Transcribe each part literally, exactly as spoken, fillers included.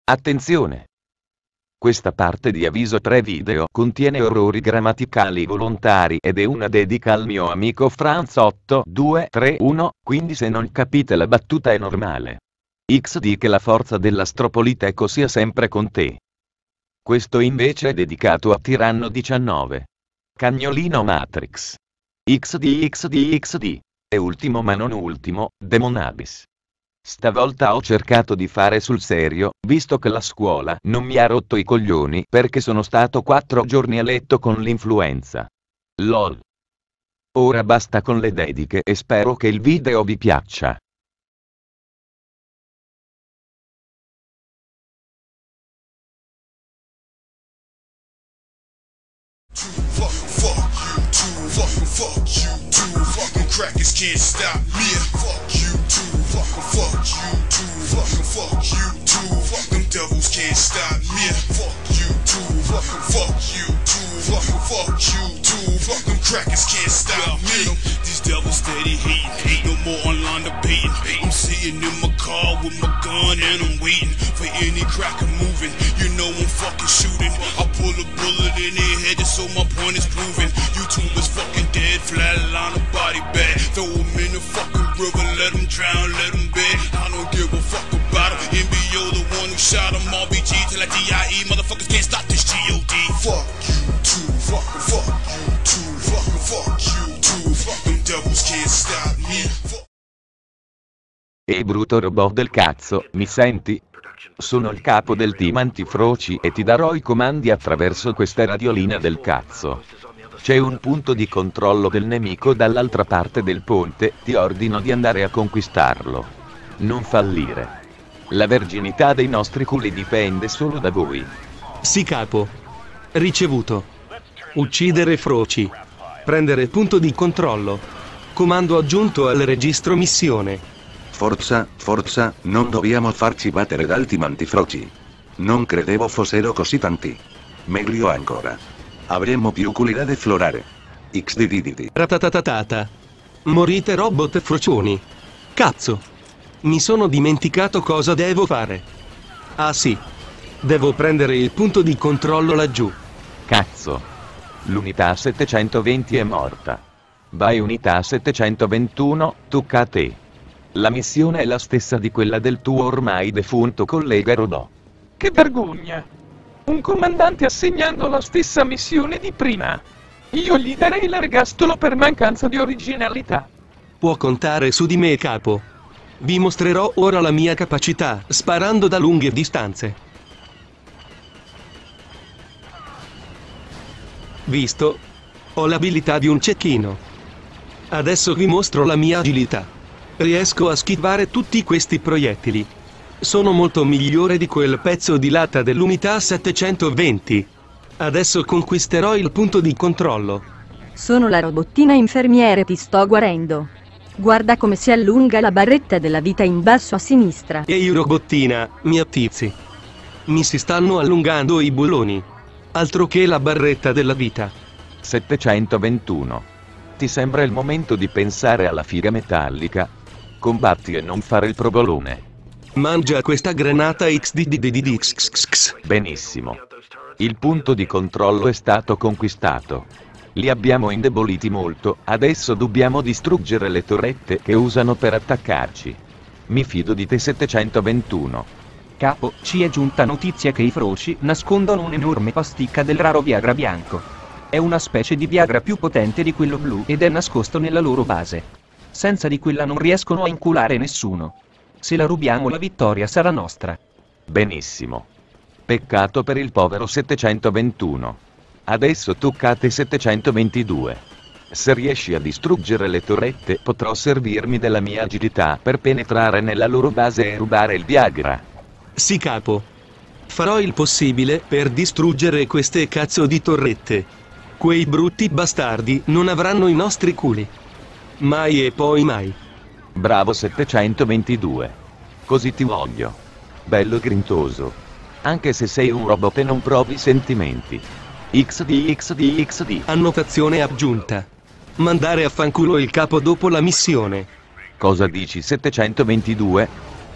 Attenzione! Questa parte di avviso pre-video contiene errori grammaticali volontari ed è una dedica al mio amico Franz otto due tre uno, quindi se non capite la battuta è normale. X D che la forza dell'astropoliteco sia sempre con te. Questo invece è dedicato a Tiranno diciannove. Cagnolino Matrix. X D X D X D. E ultimo ma non ultimo, Demon Abyss. Stavolta ho cercato di fare sul serio, visto che la scuola non mi ha rotto i coglioni perché sono stato quattro giorni a letto con l'influenza. LOL. Ora basta con le dediche e spero che il video vi piaccia. Crackers can't stop me. Fuck you too. Fucking fuck you too. Fucking fuck you too. Fuck them devils can't stop me. Fuck you too. Fucking fuck you too. Fucking fuck you too. Fuck them crackers can't stop me. These devils steady hating. Ain't no more online debating. I'm sitting in my car with my gun and I'm waiting for any cracker moving. You know I'm fucking shooting. I pull a bullet in their head just so my point is proven. YouTube is fucking dead. Flatline a body bag. Throw him in the fucking river, let him drown, let him bed. I don't give a fuck about him. N B O the one who shot him. R B G till I D I E. Motherfuckers can't stop this G O D. Fuck you too, fucking fuck you too, fucking fuck you too. Fuck them devils can't stop me. Ehi brutto robot del cazzo, mi senti? Sono il capo del team antifroci e ti darò i comandi attraverso questa radiolina del cazzo. C'è un punto di controllo del nemico dall'altra parte del ponte, ti ordino di andare a conquistarlo. Non fallire. La verginità dei nostri culi dipende solo da voi. Sì capo. Ricevuto. Uccidere froci. Prendere punto di controllo. Comando aggiunto al registro missione. Forza, forza, non dobbiamo farci battere dal team antifroci. Non credevo fossero così tanti. Meglio ancora. Avremmo più culi da deflorare. X D D D D. Ratatatatata. Morite robot frocioni. Cazzo. Mi sono dimenticato cosa devo fare. Ah sì. Devo prendere il punto di controllo laggiù. Cazzo. L'unità settecentoventi è morta. Vai unità settecentoventuno, tocca a te. La missione è la stessa di quella del tuo ormai defunto collega Rodò. Che vergogna! Un comandante assegnando la stessa missione di prima. Io gli darei l'ergastolo per mancanza di originalità. Può contare su di me capo. Vi mostrerò ora la mia capacità, sparando da lunghe distanze. Visto? Ho l'abilità di un cecchino. Adesso vi mostro la mia agilità. Riesco a schivare tutti questi proiettili. Sono molto migliore di quel pezzo di latta dell'unità settecentoventi. Adesso conquisterò il punto di controllo. Sono la robottina infermiere, ti sto guarendo. Guarda come si allunga la barretta della vita in basso a sinistra. Ehi robottina, mi attizzi. Mi si stanno allungando i bulloni. Altro che la barretta della vita. settecentoventuno. Ti sembra il momento di pensare alla figa metallica? Combatti e non fare il provolone. Mangia questa granata X D D D D X X X. Benissimo. Il punto di controllo è stato conquistato. Li abbiamo indeboliti molto, adesso dobbiamo distruggere le torrette che usano per attaccarci. Mi fido di te settecentoventuno. Capo, ci è giunta notizia che i froci nascondono un'enorme pasticca del raro Viagra bianco. È una specie di Viagra più potente di quello blu ed è nascosto nella loro base. Senza di quella non riescono a inculare nessuno. Se la rubiamo la vittoria sarà nostra. Benissimo. Peccato per il povero settecentoventuno. Adesso tocca a te settecentoventidue. Se riesci a distruggere le torrette potrò servirmi della mia agilità per penetrare nella loro base e rubare il Viagra. Sì capo. Farò il possibile per distruggere queste cazzo di torrette. Quei brutti bastardi non avranno i nostri culi. Mai e poi mai. Bravo settecentoventidue. Così ti voglio. Bello grintoso. Anche se sei un robot e non provi sentimenti. X D X D X D. Annotazione aggiunta. Mandare a fanculo il capo dopo la missione. Cosa dici settecentoventidue?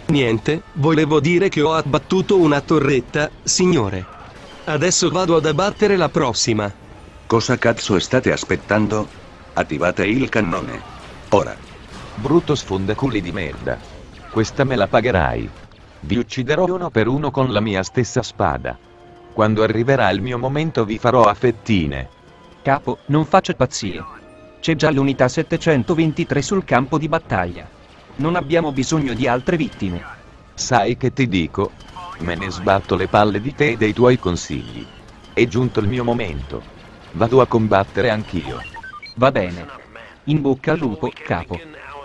Niente, volevo dire che ho abbattuto una torretta, signore. Adesso vado ad abbattere la prossima. Cosa cazzo state aspettando? Attivate il cannone. Ora. Brutto sfondaculi di merda. Questa me la pagherai. Vi ucciderò uno per uno con la mia stessa spada. Quando arriverà il mio momento vi farò a fettine. Capo, non faccia pazzie. C'è già l'unità settecentoventitré sul campo di battaglia. Non abbiamo bisogno di altre vittime. Sai che ti dico? Me ne sbatto le palle di te e dei tuoi consigli. È giunto il mio momento. Vado a combattere anch'io. Va bene. In bocca al lupo, capo.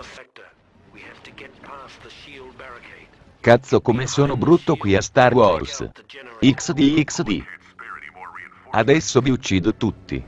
Cazzo come sono brutto qui a Star Wars. X D X D. Adesso vi uccido tutti.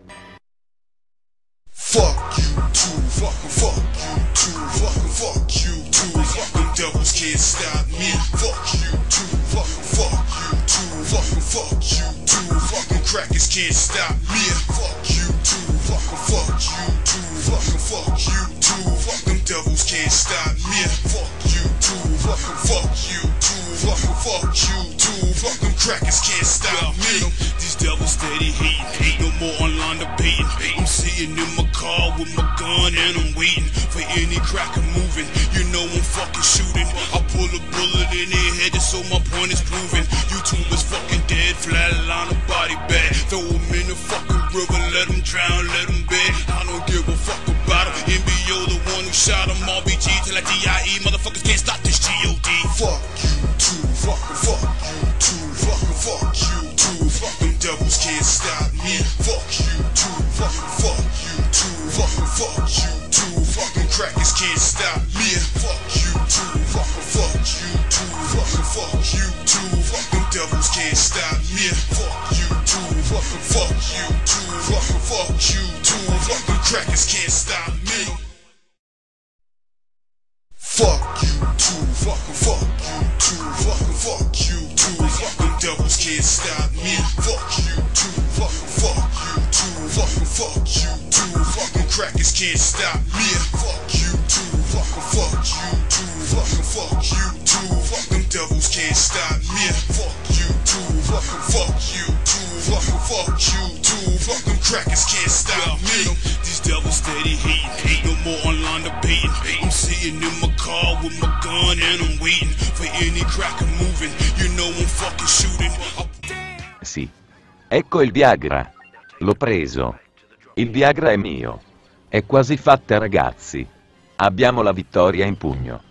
Fuck you too, fucking fuck you too, fucking fuck you too, fucking devils can't stop me. Fuck you too, fucking fuck you too, fucking fuck you too, fucking crackers can't stop me. Fuck you too, fucking fuck you too, fucking fuck you too, fucking devils can't stop me. Fuck you too, fucking fuck you too, fucking fuck you too, fucking crackers can't stop me. These devils steady hating, hate no more online debating. I'm sitting in my car with my gun and I'm waiting for any cracker moving. You know I'm fucking shooting. I pull a bullet in their head just so my point is proven. YouTube is fucking dead, flatline a body bag. Throw him in the fucking river, let him drown, let him bed. I don't give a fuck about him. N B O the one who shot him. R B G till like D I E. Motherfuckers can't stop this G O D. Fuck you too, fucking fuck you too, fucking fuck you too, fucking devils can't stop me. Fuck you too, fucking fuck you too, fucking fuck you too, fucking crackers can't stop me. Fuck you too, fucking fuck you too, fucking fuck you too, fucking devils can't stop me. Fuck you too, fucking fuck you too, fucking fuck you too, fucking crackers can't stop me. Fuck you too, fucking fuck you too, fucking fuck you too, fucking devils can't stop me. Fuck you too, fucking fuck you too, fucking fuck you too, fucking crackers can't stop me. Fuck you too, fucking fuck you too, fucking fuck you too, fucking devils can't stop me. Fuck you too, fucking fuck you too, fucking fuck you too, fucking crackers can't stop me. These devils steady hating, hate no more online debating. I'm sitting in my car with my gun and I'm waiting for any cracker moving. You know I'm fucking shooting. Sì. Ecco il Viagra. L'ho preso. Il Viagra è mio. È quasi fatta ragazzi. Abbiamo la vittoria in pugno.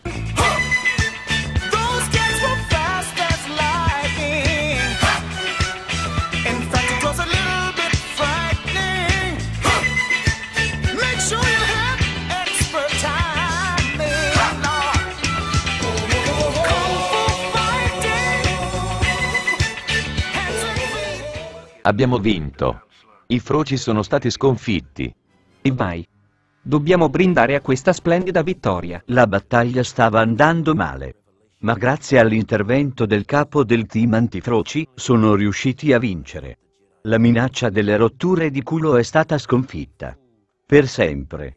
Abbiamo vinto. I froci sono stati sconfitti. E vai. Dobbiamo brindare a questa splendida vittoria. La battaglia stava andando male. Ma grazie all'intervento del capo del team antifroci, sono riusciti a vincere. La minaccia delle rotture di culo è stata sconfitta. Per sempre.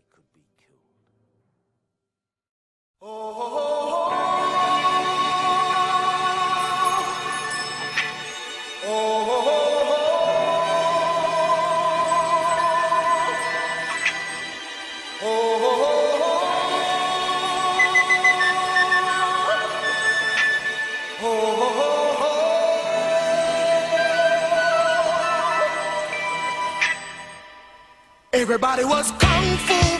Everybody was kung fu